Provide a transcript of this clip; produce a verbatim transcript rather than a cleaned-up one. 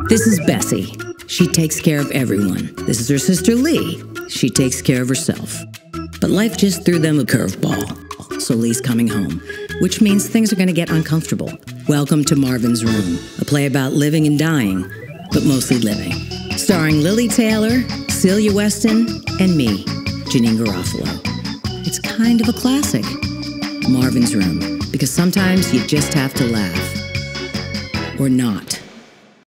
This is Bessie. She takes care of everyone. This is her sister Lee. She takes care of herself. But life just threw them a curveball. So Lee's coming home, which means things are going to get uncomfortable. Welcome to Marvin's Room, a play about living and dying, but mostly living. Starring Lili Taylor, Celia Weston, and me, Janeane Garofalo. It's kind of a classic. Marvin's Room, because sometimes you just have to laugh. Or not.